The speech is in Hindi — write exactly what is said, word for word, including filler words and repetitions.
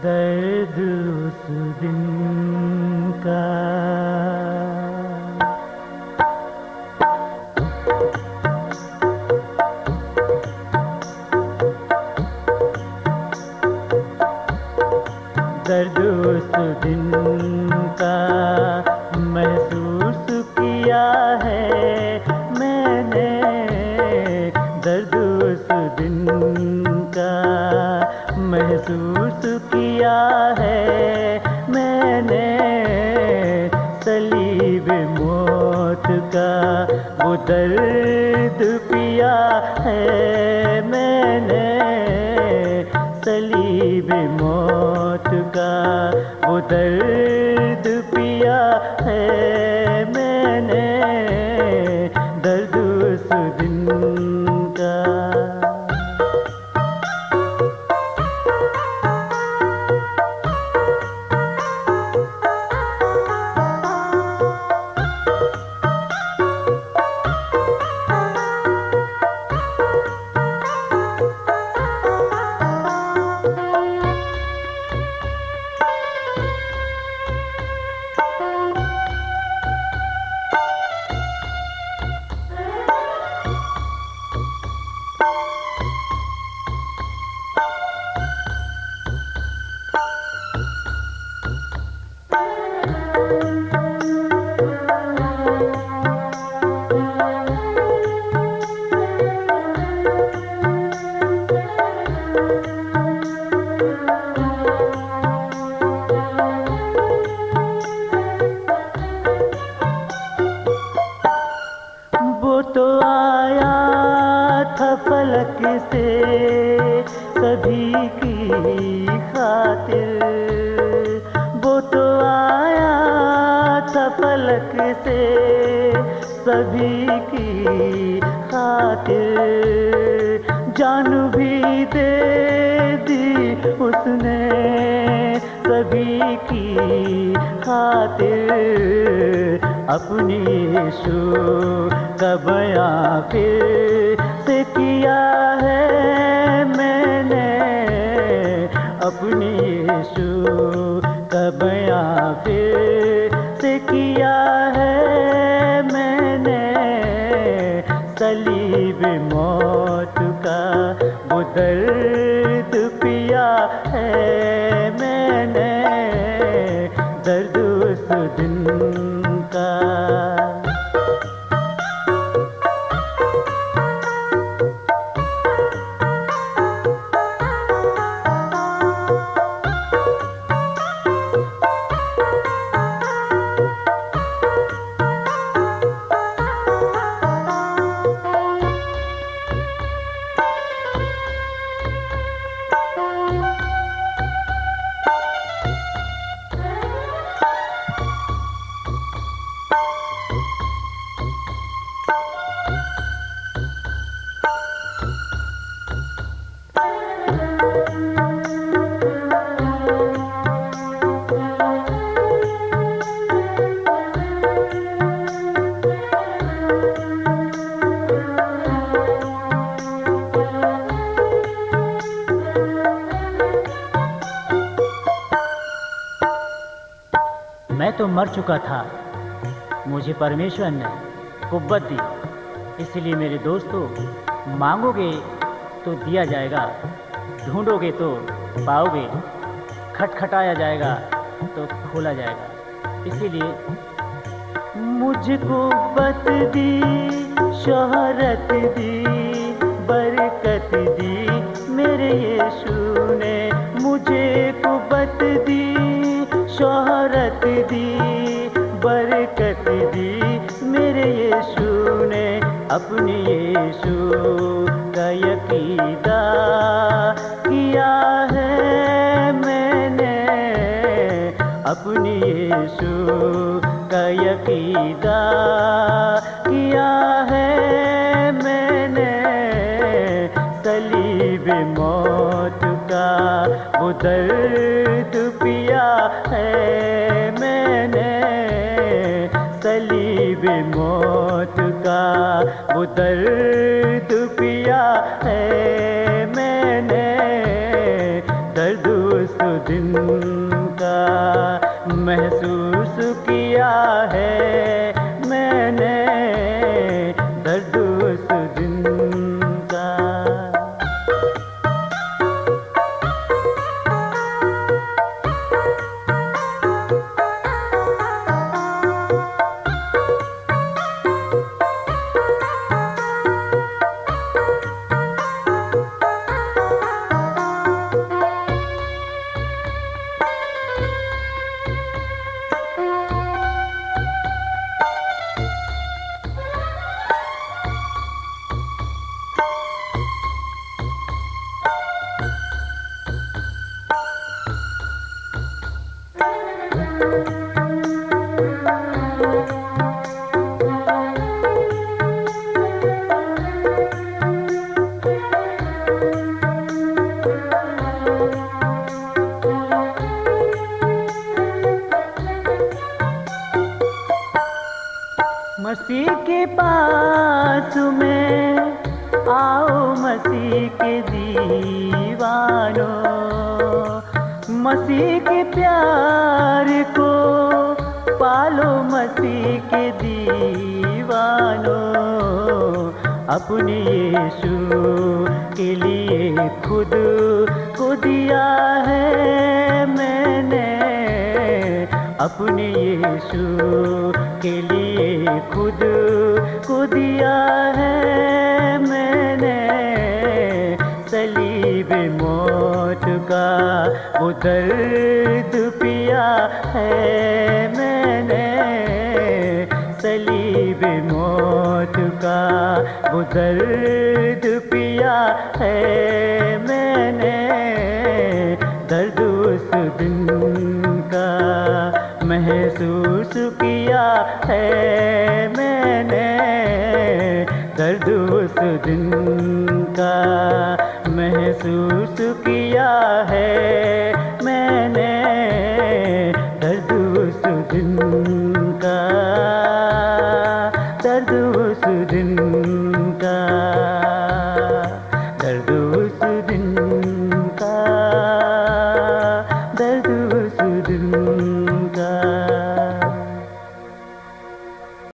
दर्द उस दिन का दर्द उस दिन का महसूस किया है मैंने। दर्द उस दिन का महसूस किया है मैंने। सलीब मौत का वो दर्द पिया है मैंने। सलीब मौत का वो दर्द पिया है मैंने। दर्द उस दिन का वो तो आया था फलक से सभी की खातिर। वो तो आया था फलक से सभी की खातिर। जान भी दे दी उसने सभी की खातिर। अपनी यीशु का बयां फिर से किया है मैंने। अपनी यीशु का बयां फिर से किया है मैंने। सलीब मौत का वो दर्द पिया है मैंने। दर्द उस दिन का मैं तो मर चुका था, मुझे परमेश्वर ने कुव्वत दी। इसलिए मेरे दोस्तों, मांगोगे तो दिया जाएगा, ढूंढोगे तो पाओगे, खटखटाया जाएगा तो खोला जाएगा। इसीलिए मुझे कुव्वत दी, शोहरत दी, बरकत दी मेरे यीशु ने। मुझे कुव्वत दी, शोहरत दी, बरकत दी मेरे यीशु ने। अपने यीशु का यकीदा किया है मैंने। अपने यीशु का यकीदा किया है मैंने। सलीब मौत का वो दर्द पिया है मैंने। सलीब मौत का वो दर्द पिया है मैंने। दर्द उस दिन का महसूस किया है मैंने, दर्द उस दिन का। मसीह के पास में आओ मसीह के दीवानों, मसीह के प्यार को पालो मसीह के दीवानों। अपने यीशु के लिए खुद को दिया है मैंने, अपने यीशु के लिए खुद को दिया है मैंने। सलीब मौत का वो दर्द पिया है मैंने, सलीब मौत का वो दर्द पिया है मैंने, दर्द उस दिन का महसूस किया है मैंने, दर्द उस दिन का महसूस किया है मैंने, दर्द उस दिन